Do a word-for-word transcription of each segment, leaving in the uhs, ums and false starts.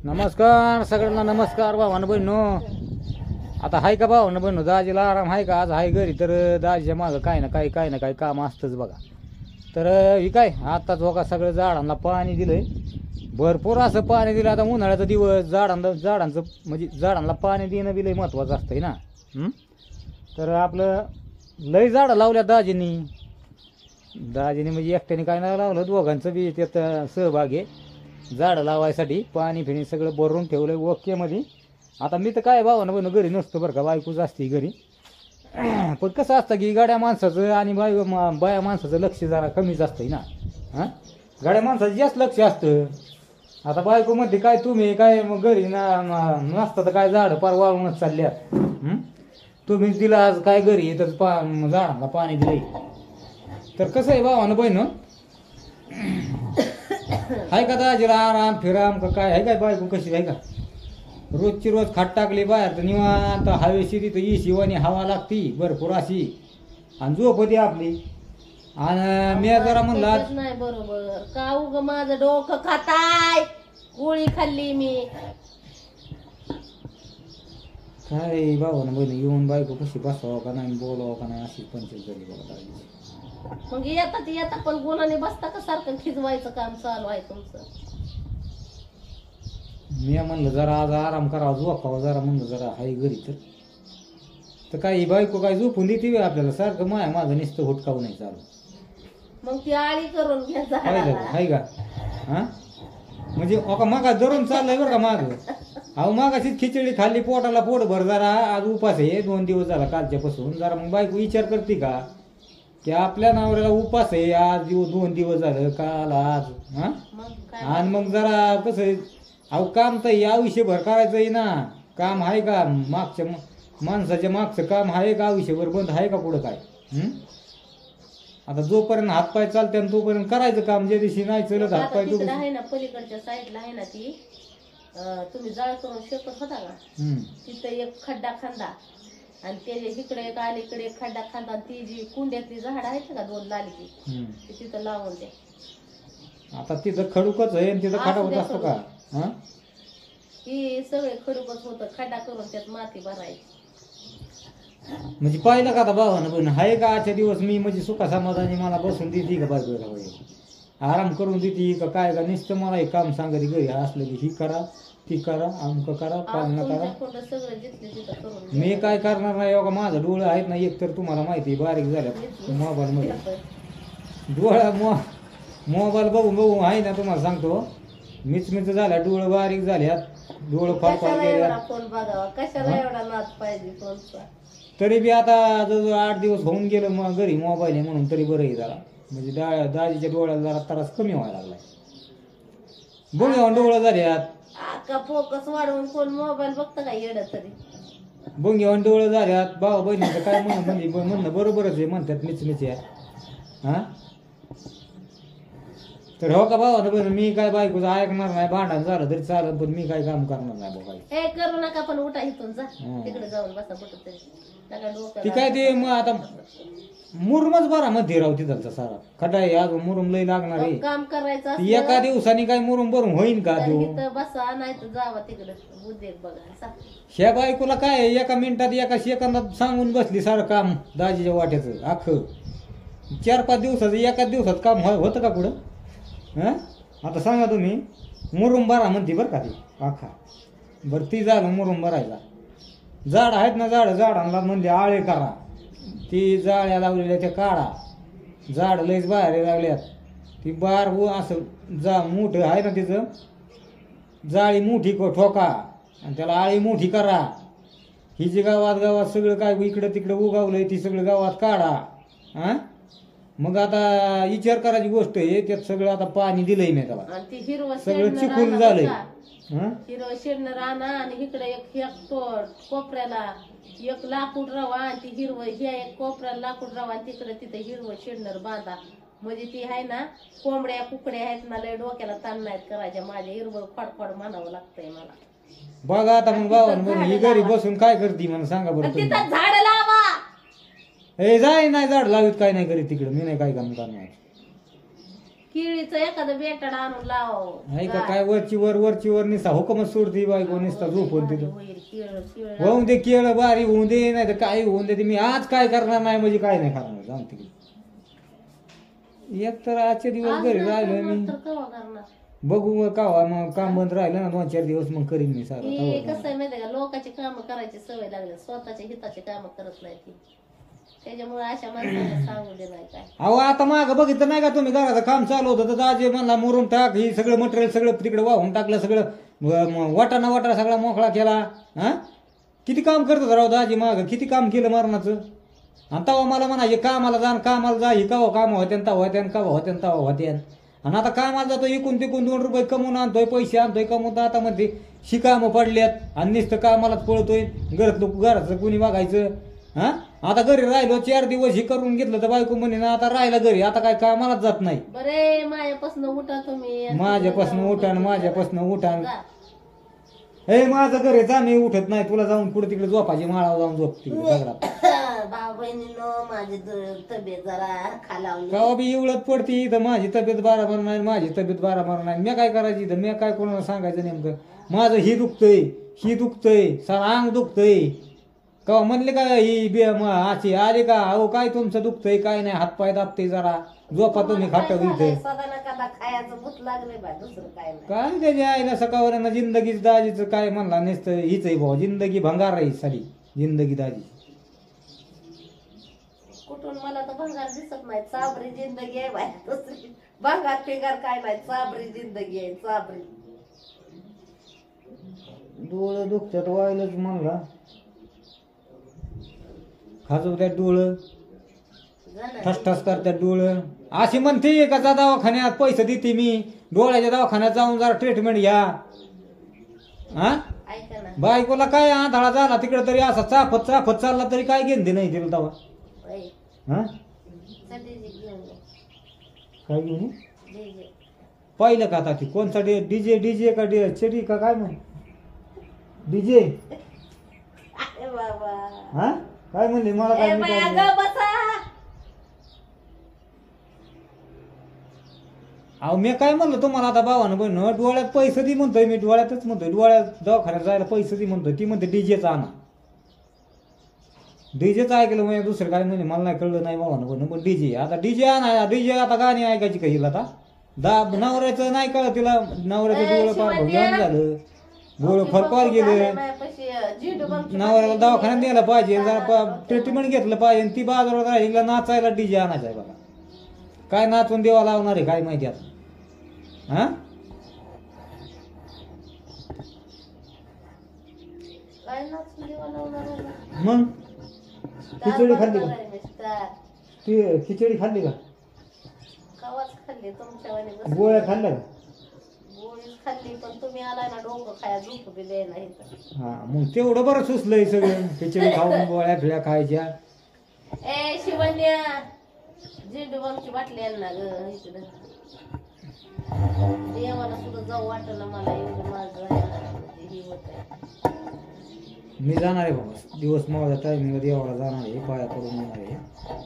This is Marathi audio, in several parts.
नमस्कार सगळ्यांना, नमस्कार भावानं बहिणो. आता हाय का भावानं बहिणो, दाजीला आराम आहे का? आज हाय घरी, तर दाजीच्या मागं काय ना काय काय ना काय काम असतंच बघा. तर ही काय आत्ताच बघा सगळं झाडांना पाणी दिलंय, भरपूर असं पाणी दिलं. आता उन्हाळ्याचा दिवस, झाडांना झाडांचं म्हणजे झाडांना पाणी देणं बी लय महत्त्वाचं असतंय ना. हं? तर आपलं लय झाडं लावल्या दाजींनी दाजीने म्हणजे एकट्याने काय नाही लावलं, दोघांचं बी त्यात सहभाग आहे. झाडं लावायसाठी पाणी फिणी सगळं भरून ठेवलं ओकेमध्ये. आता मी तर काय भावानं बहिणं घरी नसतो बरं का, बायकोच असते घरी. पण कसं असतं की गाड्या माणसाचं आणि बाय बाया माणसाचं लक्ष जरा कमीच असतंय ना. हां, गाड्या माणसाचं जास्त लक्ष असतं. आता बायको म्हणते काय तुम्ही काय मग घरी ना नसतं तर काय झाडं पार वाळूनच चालल्यात. तुम्ही दिला आज काय घरी तर पा झाडांना पाणी दिलंय. तर कसं आहे भावानं बहिणं, हाय का दाजीला आराम फिराम का काय आहे काय? बायको कशी आहे का? रोजची रोज खाट टाकली बाहेर तर निवांत हवेशीर इथं ई शिवानी हवा लागती भरपूर अशी, आणि झोप होती आपली. आणि मी जरा म्हणला नाही बरोबर का उग माझं डोकं खाताय, गोळी खाल्ली मी. काय भावानं बहिण येऊन बायको कशी बसावं का नाही, बोलावं का नाही, अशी पंचायत झाली बघा दाजी. मग येतात येतात पण गुणाने बसता का सारखं खिजवायचं काम चालू आहे तुमचं? मी म्हणलं जरा आज आराम करावा, झोपावा जरा, म्हणलं जरा हाय घरी तर तर काही बायको काय झोपून देते बी आपल्याला सारखं माया माझं नुसतं हुटकावं नाही चालू. मग ती आळी करून घ्यायचा हाय का? हा म्हणजे अका मागा धरून चाललंय बरं का माग. अहो मागाशीच खिचडी खाल्ली, पोटाला पोट भर, जरा आज उपास आहे दोन दिवस झाला कालच्यापासून. जरा मग बायको विचार करते का की आपल्या नवऱ्याला उपास आहे आज दिवस दोन दिवस झालं, काल आज. हा, आणि मग जरा कसं आहे, अहो काम तर आयुष्यभर करायचंय ना. काम आहे का मागच्या माणसाच्या मागचं काम आहे का आयुष्यभर बंद आहे का पुढं काय? हं? आता जोपर्यंत हातपाय चालते तोपर्यंत करायचं काम, ज्या दिवशी नाही चलत हातपाय तो आहे ना पलीकडच्या साईडला आहे ना ती, तुम्ही जाळ करून शेकत होता का, तिथं एक खड्डा खांदा आणि त्याच्या इकडे एक अलीकडे एक खड्डा खांदा, ती जी कुंड्यातली झाड आहेत का दोन लाली ती तिथं लावून दे. आता तिथं खडूकच आहे आणि तिथं खडा होत असतो का? हा, ही सगळे खडूकच होतं, खड्डा करून त्यात माती भरायची. म्हणजे पाहिलं का आता भावानं पण हाय का आजच्या दिवस मी म्हणजे सुखा समाधानी मला बसून देते का बायकोला, आराम करून देते का काय का? नुसतं मला हे काम सांगते घरी असलं की ही करा ती करा अमक करा पालना करा. मी काय करणार नाही बघा, माझं डोळं आहेत ना एक तर तुम्हाला माहिती बारीक झाल्यात मोबाईल मध्ये. डोळा मो मोबाईल बघून बघून आहे ना, तुम्हाला सांगतो मिच मिच झाल्या, डोळं बारीक झाल्यात, डोळं फार फार गेल्यात. तरी बी आता जवळ आठ दिवस होऊन गेलं मग घरी मोबाईल आहे म्हणून तरी बरं आहे जरा, म्हणजे डा दाजीच्या डोळ्याला जरा त्रास कमी व्हायला लागलाय. बघ डोळं झाल्यात, फोकस वाढवून कोण मोबाईल बघतं का येड तरी. बोंग्यावर डोळं झाल्यात. भाऊ बहिणीचं काय म्हणणं म्हणजे म्हणणं बरोबरच आहे, म्हणतात मिच मिच आहे. हा, तर हो का भाऊ बहिण, मी काय बायकोचं ऐकणार नाही, भांडण झालं तरी चालत पण मी काय काम करणार नाही बाबा. हे करू नका पण उठा इथून जा तिकडे जाऊन बसा कुठं तरी. ती काय ते मग आता मुरुमच बरा मध्ये राहू तिथलचा सारा खड्डा आहे, अजून मुरुम लई लागणार आहे. काम करायचं एका दिवसाने काय मुरुम भरून होईन का? तो बसा नाही तर जावा तिकडे बुद्धी बघा. ह्या बायकोला काय एका मिनिटात एका सेकंदात सांगून बसली सारं काम दाजीच्या वाट्याचं अख्खं. चार पाच दिवसाचं एका दिवसात काम होतं का पुढं? हा, आता सांगा तुम्ही. मुरुम भरा म्हणते बरं का ती अख्खा. बरं ती झालं मुरुम भरायचा. झाड आहेत ना, झाड झाडांना म्हणजे आळे करा, ती जाळ्या लावलेल्या त्या काढा. झाड लईच बाहेर लागल्यात, ती बार व असं जा मोठं आहे ना तिचं, जाळी मोठी ठोका आणि त्याला आळी मोठी करा. ही जी गावात गावात सगळं काय इकडं तिकडं उगावलंय ती सगळं गावात काढा. हा, मग आता विचार करायची गोष्ट आहे, त्यात सगळं आता पाणी दिलंय मी त्याला, सगळं चिखून झालंय. हिरवं शेडणं राहणं आणि इकडे एक हेक्टर कोपऱ्याला एक लाकूड रवा आणि ती हिरवं ह्या एक कोपऱ्याला लाकूड रवा आणि तिकडे तिथे हिरवं शेडणं बांधा. म्हणजे ती आहे ना, कोंबड्या कुकड्या आहेत ना, लय डोक्याला ताण नाहीत करायच्या. माझ्या हिरवं फडफड म्हणावं लागतंय मला. बघा आता मग बाबा ही घरी बसून काय करते मला सांगा बरं. तिथं झाड लावा. हे जाय नाही झाड लावीत काय नाही करीत तिकडे, मी नाही काय काम करणार. केळीचं एखादं बेटाड आणून लाव नाही का काय वरची वर वरची वर निसा हुकमच सोडती बायको निसता झोपून तिथं होईल केळ केळ होऊन दे केळ बारी होऊन दे नाही तर काही होऊन दे मी आज काय करणार नाही म्हणजे काय नाही करणार जाऊन तिकडे एक तर आजचे दिवस घरी राहिलो मी तर कवा करणार बघू कावा मग काम बंद राहिलं ना दोन चार दिवस मग करीन मी हे सारं कसं आहे माहितीये का लोकांची कामं करायची सवय लागली स्वतःच्या हिताची कामं करत नाही ती त्याच्यामुळे अशा माणसाला सांगू दे नाही काय अहो आता माग बघितलं नाही का तुम्ही घराचं काम चालू होतं तर दाजे म्हणला मुरुम टाक ही सगळं मटेरियल सगळं तिकडे वाहून टाकलं सगळं व- म- वाटाणा वाटाणा सगळा मोकळा केला हा किती काम करत होता राव दाजी माग किती काम केलं मरणाचं आणि तवा मला म्हणायचे कामाला जा न कामाला जा ही कवा काम होत्या तवा होत्या कवा होत्या तवा होत्या आणि आता कामाला जातो इकून तिकून दोन रुपये कमवून आणतोय पैसे आणतोय कमवून आता म्हणते शिकामं पडल्यात आणि नुसतं कामालाच पळतोय घरात लोक घराचं कुणी बघायचं हा आता घरी राहिलो चार दिवस हे करून घेतलं तर बायको म्हणे ना आता राहिला घरी आता काय कामालाच जात नाही बरे माझ्यापासून उठा तुम्ही माझ्यापासून उठान माझ्यापासून उठान जा. हे माझं घर आहे जा मी उठत नाही तुला जाऊन पुढे तिकडे झोपायची माळावर जाऊन झोप तिकडे दगडात भाऊ बहिणीनो माझी द- तब्येत जरा खालावली का बी एवढत पडती इथं माझी तब्येत बराबर नाही माझी तब्येत बराबर नाही मी काय करायची इथं मी काय कोणाला सांगायचं नेमकं माझं ही दुखतंय ही दुखतंय सारा अंग दुखतंय का म्हणले का ही बे म- अशी आले का अहो काय तुमचं दुखतंय काय नाही हातपाय दाबते जरा झोपा तुम्ही खाटव इथे सदा नका खायचं भूत लागले बा दुसरं काय नाही काय त्याच्या आईला सकाळवर जिंदगीच दाजीचं काय म्हणला नुसतं हीच आहे भाऊ जिंदगी भंगार राहील सारी जिंदगी दाजी कुठून मला तर भंगार दिसत नाही चाबरी जिंदगी आहे बाय दुसरी भंगार फिंगार काय नाही चाबरी जिंदगी आहे चाबरी डोळं दुखतात व्हायलाच म्हणला खाजवत्यात डोळं ठस ठस करतात डोळं अशी म्हणते का जा दवाखान्यात पैसे देते मी डोळ्याच्या दवाखान्यात जाऊन जरा ट्रीटमेंट घ्या हा ऐका ना बायकोला काय आंधळा झाला तिकडे तरी असा चाफत चाफत चालला तरी काय घेणते नाही तिला तवा ओय, हा जा डीजे घेऊन ये. काय घेऊन ये? डीजे पाहिलं का आता ती कोणता डे डीजे डीजे का डे चेडी का काय म्हण डीजे अरे बाबा हा काय म्हणली मला ए काय मी बाया काय ग बसा अहो मी काय म्हणलं तुम्हाला आता भावानं बहिण डोळ्यात पैसे दे म्हणतोय मी डोळ्यातच म्हणतोय डोळ्यात दवाखान्यात जायला पैसे दे म्हणतोय ती म्हणते डीजेचा आणा डीजेचं ऐकलं म्हणजे दुसरं काय म्हणे मला नाही कळलं नाही भावानं बहिण पण डीजे आता डीजे आणा डीजे आता गाणी ऐकायची का हिला आता दा नवऱ्याचं नाही कळलं तिला नवऱ्याचं ए, डोळं पार शिवाजी. भगवान झालं डोळं फरकवार गेलं माझ्यापाशी झिडू बमची नवऱ्याला बाटली दवाखान्यात घेऊन द्यायला पाहिजे ये. जरा ट्रीटमेंट घेतलं पाहिजे आणि ती बाजारात राहिला नाचायला डीजे आणायचा आहे बघा काय नाचून देवा लावणार आहे काय माहिती आता हा काय नाचून देवा लावणार आहे ना? मग स्टार खिचडी खाल्ली बनवणार का आहे मी, स्टार. ती खिचडी खाल्ली का कवाच खाल्ली तुमच्या वाणी बस गोळ्या खाल्ल्या का गोळीच खाल्ली पण तुम्ही आलाय ना डोकं खाया झोप बी द्यायला इथं हा मग तेवढं बरं सुचलंय सगळं खिचडी खाऊन गोळ्या फिळ्या खायच्या ए शिवण्या झेंडू बमची बाटली आण ना ग इकडं देवाला सुद्धा जाऊ वाटलं मला एवढं माझं आहे, हे होत आहे मी जाणार आहे बाबा दिवस माझ्या टायमिंग देवाला जाणार आहे पाया पडून येणार आहे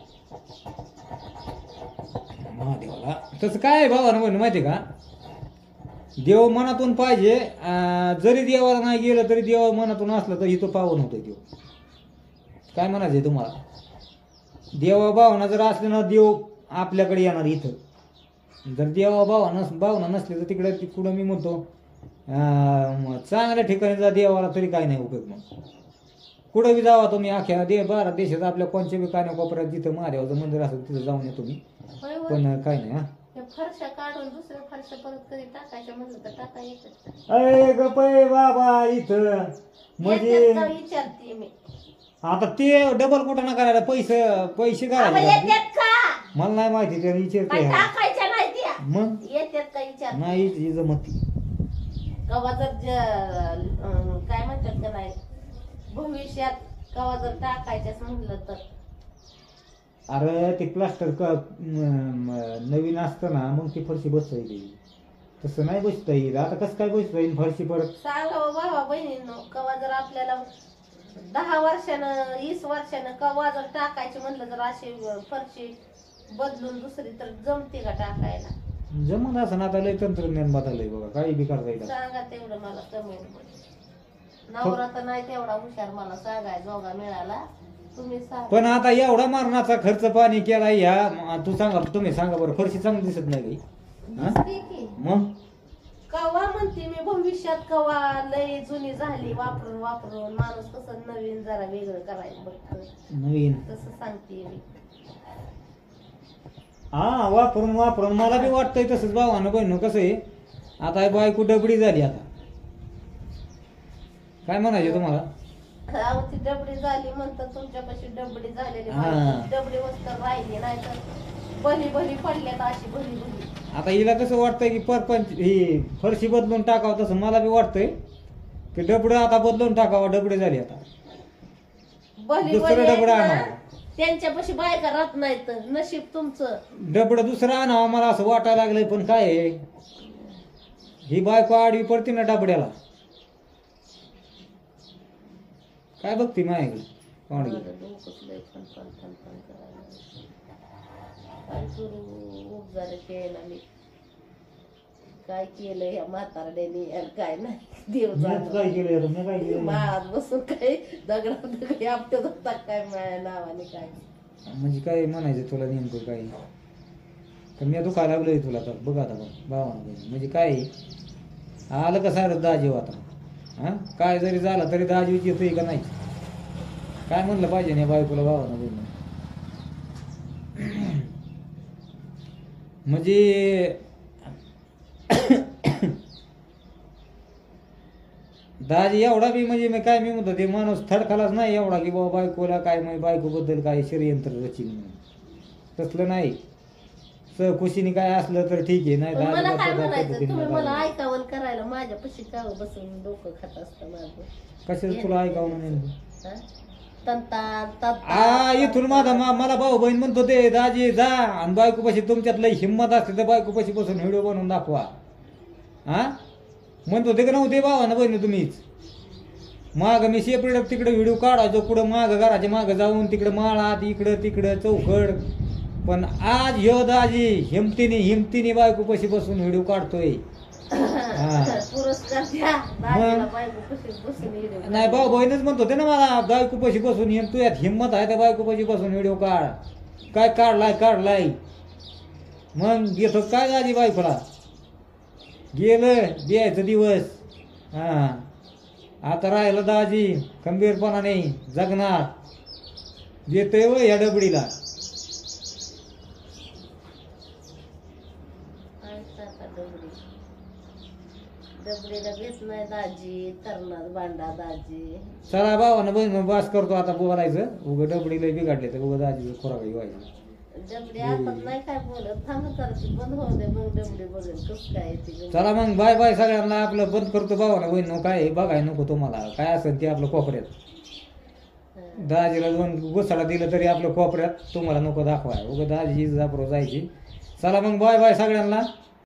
महादेवाला तसं काय आहे भावानं म्हणून माहिती का देव मनातून पाहिजे अं, जरी देवाला नाही गेलं तरी देव मनातून असलं तर इथं पावन होतं देव काय म्हणायचंय तुम्हाला देवा भावना जर असले ना देव आपल्याकडे येणार इथं जर देवा भावना नस भावना नसली तर तिकडे पुढं मी म्हणतो अं, चांगल्या ठिकाणी जा देवाला तरी काही नाही उपयोग मग कुठं बी जावा तुम्ही अख्या दे भारत देशात आपल्या कोणत्या बी कान्या कोपऱ्यात जिथं महादेवाचं मंदिर असेल तिथं जाऊन या तुम्ही होय, होय. पण काय नाही हा हे फरशा काढून दुसऱ्या फरशा परत कधी टाकायच्या म्हणलं तर टाका येतात अरे गपय बाबा इथं म्हणजे येतात का विचारते मी आता ते डबल कुठं ना करायला पैसे पैसे अबे, करायचे येतात का मला नाही माहिती त्याला काय विचारते टाकायच्या नाही त्या मग येतात का विचार नाही ही जमती कवा जर ज- अं, काय म्हणतात का नाही भविष्यात कवा जर टाकायच्याच म्हणलं तर अरे ते प्लास्टर क म- म- नवीन असतं ना मग ती फरशी बसता येईल तसं नाही बसता येईल आता कसं काय बसता येईल फरशी परत सांगा हो भावा बहिणींनो कवा जर आपल्याला दहा वर्षानं वीस वर्षानं कवा जर टाकायची म्हणलं तर अशी फरशी बदलून दुसरी तर जमते का टाकायला जमत असं आता लय तंत्रज्ञान बदललंय बघा, काही बी करता येईल. सांगा तेवढं मला कमेंट मध्ये. नवरा तर नाही तेवढा हुशार मला सांगाय जोगा मिळाला, तुम्ही सांगा. पण आता एवढा मारणाचा खर्च पाणी केला ह्या, तू सांगा, तुम्ही सांगा बरं, फरशी चांगली दिसत नाही काही? हा? दिसते की. मग कवा म्हणते मी भविष्यात कवा लय जुनी झाली वापरून वापरून माणूस कसं नवीन जरा वेगळं करायला बघतो नवीन तसं सांगते मी. हा वापरून वापरून मला बी वाटतंय तसंच भावानं बहिण. कसं आहे आता हे बायको डबडी झाली, आता काय म्हणायचे तुम्हाला? अहो ती डबडी झाली म्हणतात तुमच्यापाशी डबडी झालेली हा. माणूस डबडी वस्तर राहिली नाही तर भली भली पडल्यात अशी भली भली. आता हिला कसं वाटतंय की परपंच ही फरशी बदलून टाकावं, तसं मला बी वाटतंय की डबडं आता बदलून टाकावं. डबडे झाली आता, भली दुसरं भली आहेत डबडं ना, आणावं. त्यांच्यापाशी बायका राहत नाहीत, नशीब तुमचं. डबडं दुसरं आणावं मला असं वाटायला लागलंय. पण काय आहे, ही बायको आडवी पडते ना डबड्याला. काय बघते माझ्याकडे पाहुणे? माझं डोकंच लय फणफण फणफण करायला लागलं. काय करू उपजार केला मी, काय केलं या म्हातारड्याने आणि काय नाही देव मीच काय जाणं. केलं आता? मी काय केलं? माळात बसून काय दगडा दगडी आपटत होता काय माझ्या नावाने काय. म्हणजे काय म्हणायचं तुला नेमकं काय? तर मी दुखायला लागलोय तुला तर बघ आता बघ भावानं. म्हणजे काय आलं का सारं दाजीव आता? हा काय जरी झालं तरी दाजीव येतोय का नाही? काय म्हणलं पाहिजे नाही बायकोला भावानं बहिण? म्हणजे दाजी एवढा बी म्हणजे मी काय मी म्हणतो ते माणूस थडकालाच नाही एवढा की बाबा बायकोला काय म्हणजे बायको बद्दल काय षडयंत्र रचीन म्हणून. तसलं नाही. सहकुशीने काय असलं तर ठीक आहे, नाही पण मला काय दाजीला म्हणायचं, पद्धतीने तुम्ही मला दाजी- ऐकावं करायला माझ्यापाशी का बसून डोकं खात असतं माझं? कशाचं तुला ऐकावं नेमकं? हा? तंतान तंतान आ इथून माझा मा- मला भाऊ बहीण म्हणतो ते दाजी जा आणि बायकोपाशी तुमच्यात लई हिंमत असते तर बायकोपाशी बसून व्हिडिओ बनवून दाखवा. हा म्हणतो ते का नव्हते भावानं बहिणी तुम्हीच? माग मी सेपरेट तिकडे व्हिडिओ काढायचो, कुठं माग घराच्या माग जाऊन तिकडं माळात इकडं तिकडं चौकड. पण आज ह्यो दाजी हिमतीने हिमतीने बायकोपाशी बसून व्हिडिओ काढतोय. हा. पुरस्कार द्या दाजीला बायकोपाशी बसून व्हिडिओ. नाही भाऊ बहीणच म्हणत होते ना मला, बायकोपाशी बसून हिम तू यात हिंमत आहे त्या बायकोपाशी बसून व्हिडिओ काढ. काय काढलाय काढलाय मग येतो काय दाजी बायकोला? गेलं द्यायचं दिवस. हा आता राहिलं दाजी खंबीरपणाने जगणार. देतोय व या डबडीला. डबडीला घेत नाही दाजी, करणार बांडा दाजी. चला भावानं बहीण बस करतो आता बोलायचं. उगं डबडीला बिघडले तर उगं दाजी खोराबाई व्हायचं. डबडी आता नाही काय बोलत, थांब करायची बंद होऊ दे मग डबडी बघेल कसं काय येते. चला मग बाय बाय सगळ्यांना. आपलं बंद करतो भावानं बहीण. काय बघाय नको तुम्हाला काय असेल ते आपलं कोपऱ्यात. दाजीला दोन गोसाडा दिलं तरी आपलं कोपऱ्यात, तुम्हाला नको दाखवाय. उगं दाजी जापरो जायची. चला मग बाय बाय सगळ्यांना.